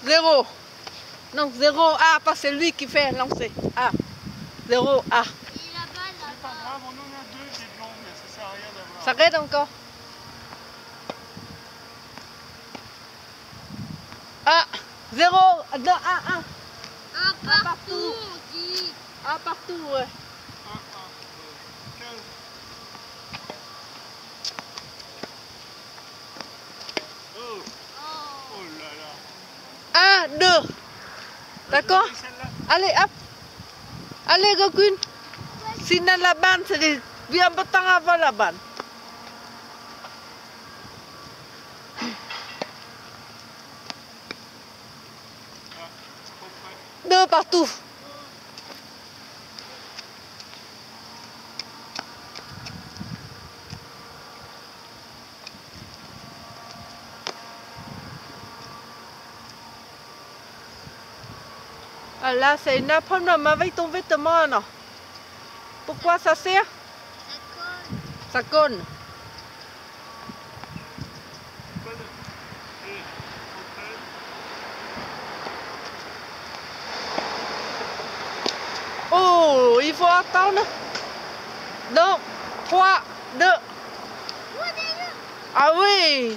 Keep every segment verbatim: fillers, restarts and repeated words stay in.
zéro. Non, zéro A, parce que c'est lui qui fait lancer. A. zéro A. Et là-bas, C'est pas grave, on en a deux des blancs, mais ça sert à rien d'avoir. Ça raide encore. A. zéro. Non, A, un. un partout, partout. on dit. A partout, ouais. un, un, quinze. Oh, Oh. oh là là. un, deux. D'accord? Celle-là. Allez, hop. Allez, Gokun. Sinon la banne, c'est bien betul avant la banne. Ah, trop près. Deux partout. Ah là, c'est une problème avec ton vêtement, non? Pourquoi ça sert? Ça colle. Ça colle. Bonne. Allez, trop près. Oh, il faut attendre. Non, trois, deux. Oh, déjà. Ah oui.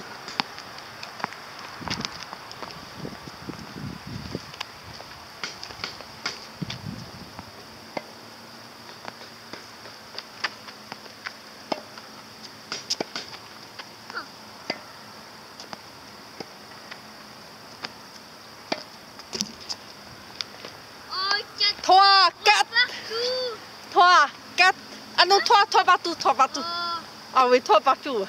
Oh, quatre. Trois, quatre. Partout. Trois, quatre. Ah non, trois, trois partout, trois partout. Oh. Ah oui, trois partout.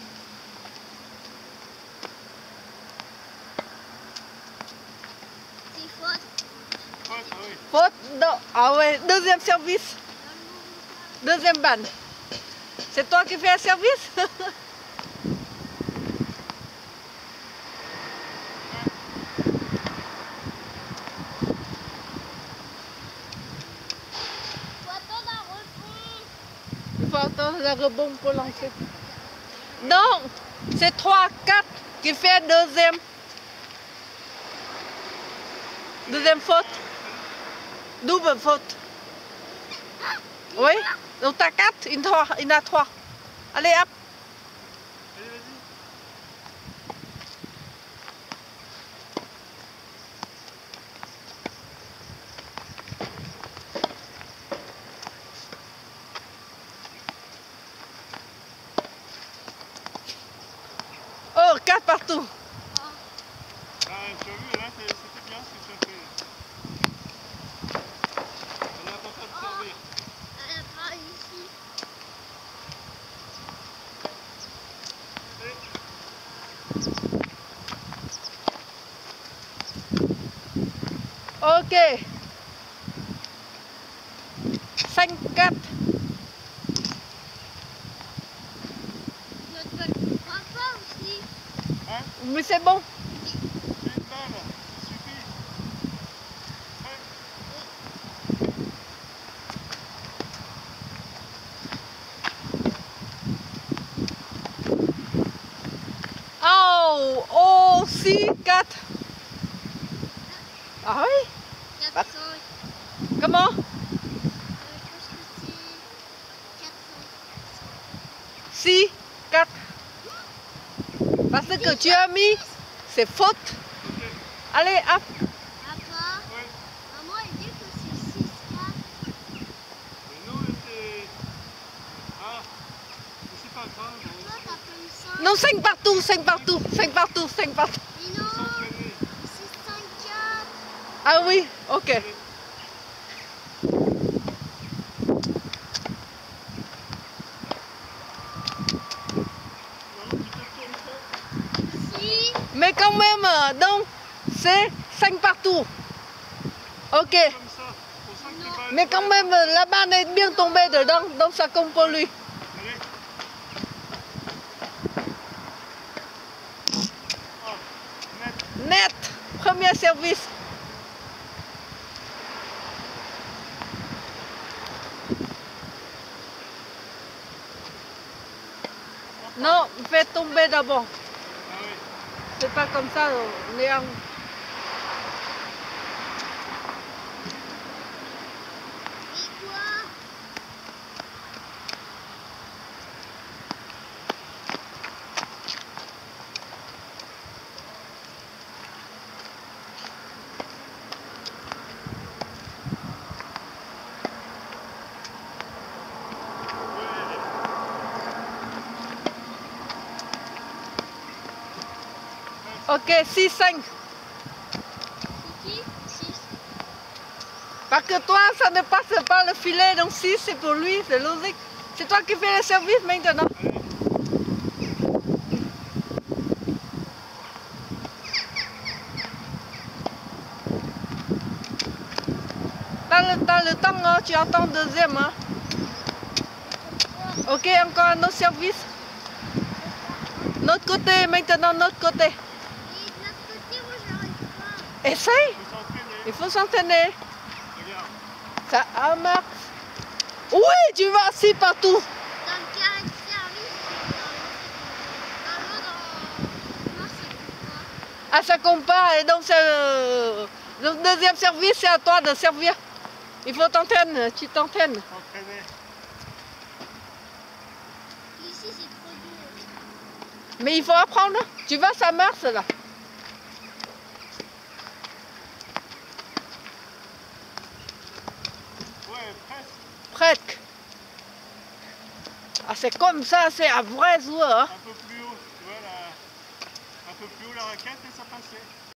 C'est faute. Ouais, ah oui. Faute, non. Ah ouais, deuxième service. Deuxième banne. C'est toi qui fais un service? Faut attendre un rebond. Il faut attendre le rebond pour lancer. Non, c'est trois, quatre qui fait deuxième. Deuxième faute. Double faute. Oui, donc t'as quatre, il y en a- il y en a trois. Allez, hop. Allez, vas-y. Oh, quatre partout. Ah, tu as vu, là, c'est- c'était bien ce que tu as fait. On est en train de servir. Elle a pas ici. Ok. cinq, quatre. Notre balle ne prend pas aussi. Hein? Mais c'est bon. Une balle, ça suffit. Oh, oh, six, quatre. Ah oui? quatre, cinq. Comment? Euh, je pense que c'est quatre, cinq. six, quatre. Parce que tu as mis, c'est faute. Ok, Allez, hop. Papa, ouais. maman elle dit que c'est six, quatre. Mais nous, c'est. Ah, mais c'est pas grave. on- Toi t'as pas eu cinq. Non, cinq partout, cinq partout, cinq partout, cinq partout. Mais faut non, s'entraîner. six, cinq, quatre. Ah oui, ok. Allez. Non, tu te tournes pas. six. Mais quand même, euh, donc, c'est cinq partout. Ok. Comme ça, pour cinq Non. balles. Mais quand même, euh, la balle est bien tombée dedans, donc ça compte pour lui. Allez. Oh, net. Net, premier service. Non, fais tomber d'abord. Ah oui. C'est pas comme ça, on est en Ok, six, cinq. Qui? six. Parce que toi, ça ne passe pas le filet, donc six c'est pour lui, c'est logique. C'est toi qui fais le service maintenant. Dans le, dans le temps, hein, tu attends deuxième. Hein. Ok, encore un autre service. L'autre côté, maintenant l'autre côté. Et de l'autre côté, moi, j'arrive pas. Essaye, Il faut s'entraîner. il faut s'entraîner. Regarde. Ça ah, marche. Oui, tu vas assis partout. Dans le carré de service, dans l'eau, dans... Moi, c'est quoi? Ah, ça compte pas. Et donc, c'est, euh, le deuxième service, c'est à toi de servir. Il faut t'entraîner, tu t'entraînes. S'entraîner. Ici, c'est trop dur. Mais il faut apprendre. Tu vois, ça marche là. Ouais, presque. Presque. Ah, c'est comme ça, c'est un vrai joueur. Hein. Un peu plus haut, tu vois, la... un peu plus haut la raquette et ça passait.